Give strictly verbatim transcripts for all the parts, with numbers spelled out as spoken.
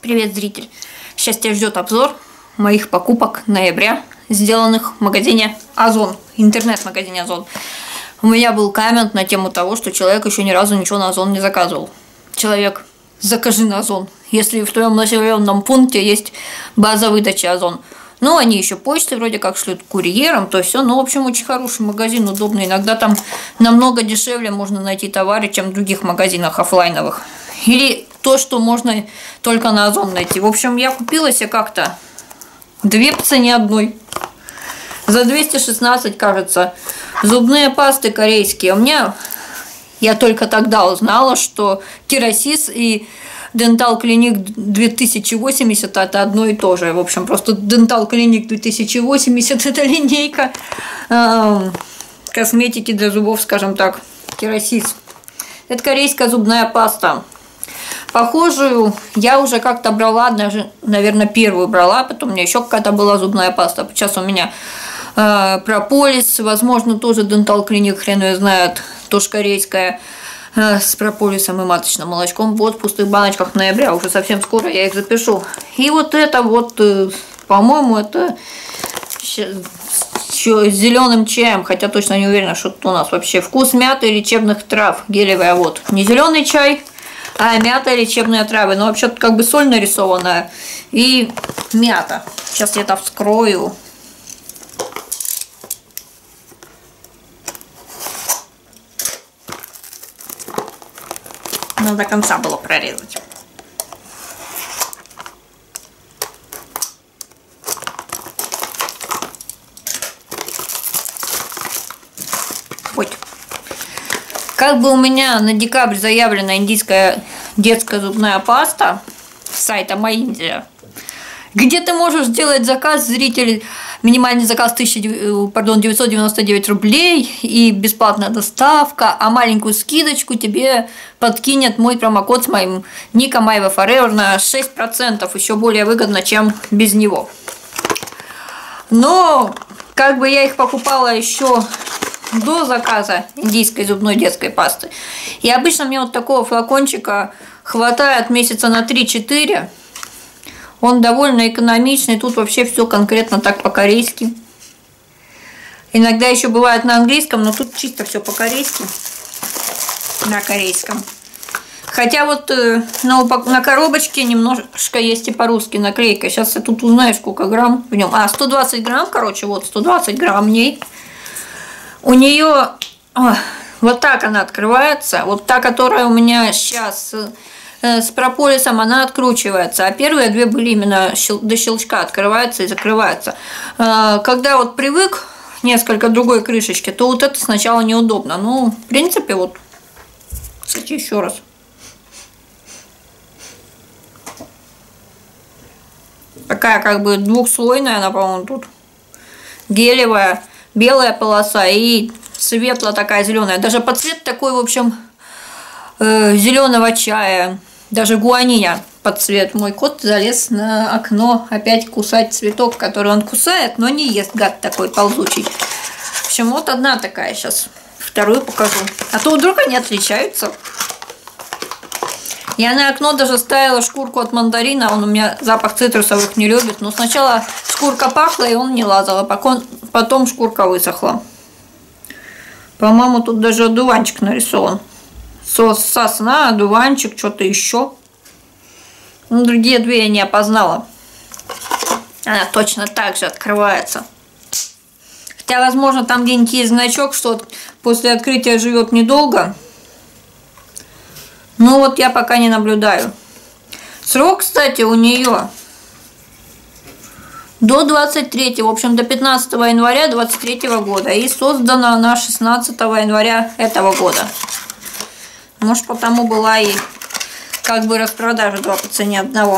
Привет, зритель! Сейчас тебя ждет обзор моих покупок ноября, сделанных в магазине Озон, интернет-магазине Озон. У меня был коммент на тему того, что человек еще ни разу ничего на Озон не заказывал. Человек, закажи на Озон, если в твоем населенном пункте есть база выдачи Озон. Ну, они еще почтой вроде как шлют курьером, то все. Ну, в общем, очень хороший магазин, удобный. Иногда там намного дешевле можно найти товары, чем в других магазинах офлайновых. Или то, что можно только на Озон найти. В общем, я купила себе как-то две по цене одной. За двести шестнадцать, кажется. Зубные пасты корейские. У меня... Я только тогда узнала, что Керасис и Dental Clinic две тысячи восемьдесят это одно и то же. В общем, просто Dental Clinic две тысячи восемьдесят это линейка э, косметики для зубов, скажем так. Керасис. Это корейская зубная паста. Похожую я уже как-то брала, даже, наверное, первую брала, потом у меня еще какая-то была зубная паста. Сейчас у меня э, прополис, возможно, тоже Dental Clinic, хрен ее знает, тоже корейская, э, с прополисом и маточным молочком. Вот в пустых баночках ноября, уже совсем скоро я их запишу. И вот это вот, э, по-моему, это с зеленым чаем, хотя точно не уверена, что это у нас вообще. Вкус мяты и лечебных трав, гелевая, вот. Не зеленый чай, а мята и лечебные травы. Но вообще-то как бы соль нарисованная и мята. Сейчас я это вскрою. Надо до конца было прорезать. Вот. Как бы у меня на декабрь заявлена индийская детская зубная паста с сайта Моиндия, где ты можешь сделать заказ, зритель, минимальный заказ тысяча, пардон, девятьсот девяносто девять рублей и бесплатная доставка, а маленькую скидочку тебе подкинет мой промокод с моим ником Айва Forever на шесть процентов, еще более выгодно, чем без него. Но как бы я их покупала еще до заказа индийской зубной детской пасты. И обычно мне вот такого флакончика хватает месяца на три-четыре. Он довольно экономичный. Тут вообще все конкретно так по-корейски. Иногда еще бывает на английском, но тут чисто все по-корейски. На корейском. Хотя вот на, упак... на коробочке немножко есть и по-русски наклейка. Сейчас я тут узнаю, сколько грамм в нем. А, сто двадцать грамм, короче, вот сто двадцать грамм в ней. У нее о, вот так она открывается. Вот та, которая у меня сейчас э, с прополисом, она откручивается. А первые две были именно щел, до щелчка открываются и закрываются. Э, когда вот привык несколько другой крышечки, то вот это сначала неудобно. Ну, в принципе, вот, кстати, еще раз. Такая как бы двухслойная, она, по-моему, тут гелевая. Белая полоса и светлая такая зеленая. Даже под цвет такой, в общем, э, зеленого чая. Даже гуаниня под цвет. Мой кот залез на окно опять кусать цветок, который он кусает, но не ест, гад такой ползучий. В общем, вот одна такая сейчас. Вторую покажу. А то вдруг они отличаются. Я на окно даже ставила шкурку от мандарина. Он у меня запах цитрусовых не любит. Но сначала шкурка пахла, и он не лазал. А потом, потом шкурка высохла. По-моему, тут даже одуванчик нарисован. Сос сосна, одуванчик, что-то еще. Ну, другие две я не опознала. Она точно так же открывается. Хотя, возможно, там где-нибудь есть значок, что после открытия живет недолго. Ну вот я пока не наблюдаю. Срок, кстати, у нее до двадцать третьего, в общем, до пятнадцатого января двадцать третьего года. И создана она шестнадцатого января этого года. Может, потому была и как бы распродажа два по цене одного.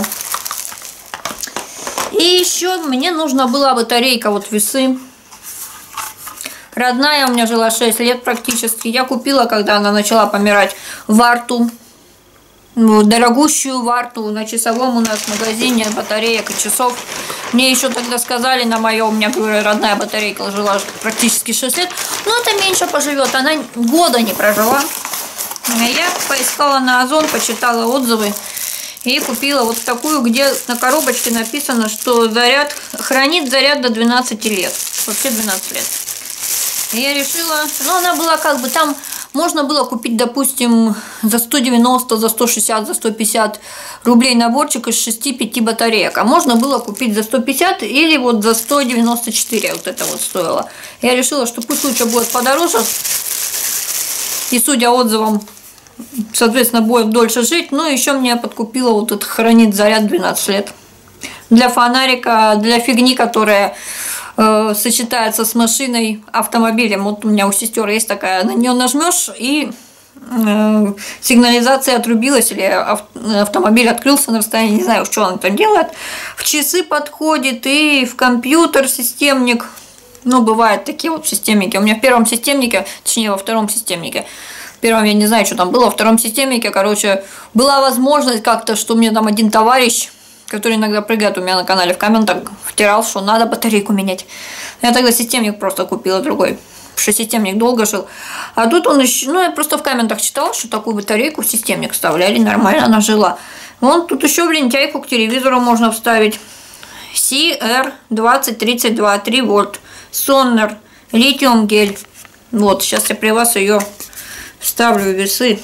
И еще мне нужна была батарейка, вот весы. Родная у меня жила шесть лет практически. Я купила, когда она начала помирать, варту. Дорогущую варту на часовом у нас в магазине батареек и часов. Мне еще тогда сказали на моем, у меня, говорю, родная батарейка жила практически шесть лет. Но это меньше поживет, она года не прожила. Я поискала на Озон, почитала отзывы. И купила вот такую, где на коробочке написано, что заряд хранит заряд до двенадцати лет. Вообще двенадцать лет. И я решила, ну она была как бы там, можно было купить, допустим, за сто девяносто, за сто шестьдесят, за сто пятьдесят рублей наборчик из шести-пяти батареек. А можно было купить за сто пятьдесят или вот за сто девяносто четыре вот это вот стоило. Я решила, что пусть лучше будет подороже. И судя отзывам, соответственно, будет дольше жить. Но еще мне подкупила вот этот хранит заряд двенадцать лет. Для фонарика, для фигни, которая э, сочетается с машиной, автомобилем. Вот у меня у сестер есть такая, на нее нажмешь и э, сигнализация отрубилась или автомобиль открылся на расстоянии, не знаю, что он там делает. В часы подходит и в компьютер системник. Ну, бывают такие вот системники. У меня в первом системнике, точнее, во втором системнике. В первом я не знаю, что там было. Во втором системнике, короче, была возможность как-то, что мне там один товарищ, который иногда прыгает у меня на канале в комментах, втирал, что надо батарейку менять. Я тогда системник просто купила другой, потому что системник долго жил. А тут он еще, ну, я просто в комментах читала, что такую батарейку в системник вставляли, нормально она жила. Вон тут еще в лентяйку к телевизору можно вставить. си эр двадцать тридцать два, три вольт. Соннер, литиум гель. Вот, сейчас я при вас ее вставлю в весы.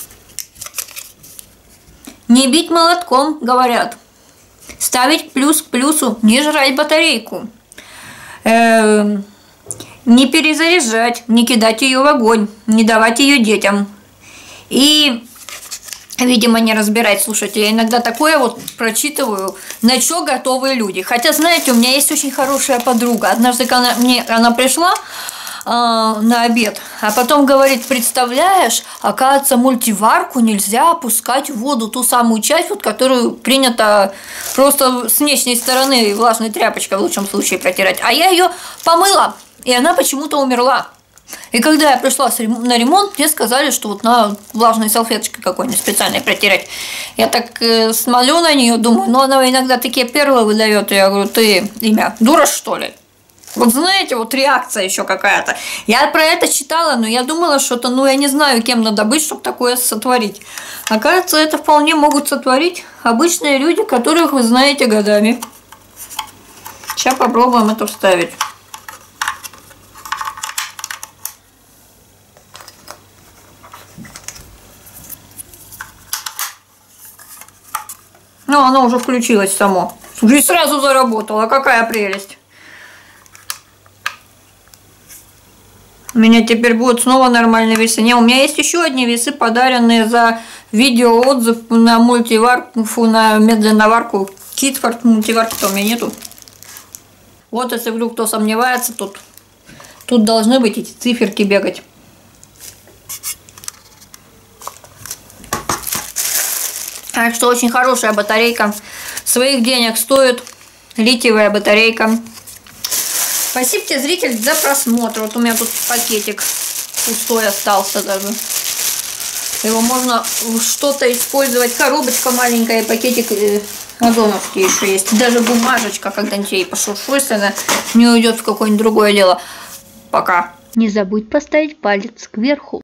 Не бить молотком, говорят. Ставить плюс к плюсу, не жрать батарейку. Э-э- не перезаряжать, не кидать ее в огонь, не давать ее детям. И, видимо, не разбирать. Слушайте, я иногда такое вот прочитываю, на что готовы люди. Хотя, знаете, у меня есть очень хорошая подруга. Однажды она, мне, она пришла э, на обед, а потом говорит, представляешь, оказывается, мультиварку нельзя опускать в воду, ту самую часть, вот, которую принято просто с внешней стороны влажной тряпочкой в лучшем случае протирать. А я ее помыла, и она почему-то умерла. И когда я пришла на ремонт, мне сказали, что вот на влажной салфеточкой какой-нибудь специальной протирать. Я так э, смотрю на нее, думаю, ну она иногда такие перлы выдает. И я говорю, ты, имя, дура что ли? Вот знаете, вот реакция еще какая-то. Я про это читала, но я думала, что это, ну я не знаю, кем надо быть, чтобы такое сотворить. Оказывается, это вполне могут сотворить обычные люди, которых вы знаете годами. Сейчас попробуем это вставить. Ну, оно уже включилось само. И сразу заработало. Какая прелесть. У меня теперь будут снова нормальные весы. Не, у меня есть еще одни весы, подаренные за видеоотзыв на мультиварку, фу, на медленноварку. Китфорд мультиварки-то у меня нету. Вот, если вдруг кто сомневается, тут, тут должны быть эти циферки бегать. Так что очень хорошая батарейка. Своих денег стоит. Литиевая батарейка. Спасибо тебе, зритель, за просмотр. Вот у меня тут пакетик пустой остался даже. Его можно что-то использовать. Коробочка маленькая, пакетик озоновский еще есть. Даже бумажечка, когда-нибудь ей пошуршу, если она не уйдет в какое-нибудь другое дело. Пока. Не забудь поставить палец кверху.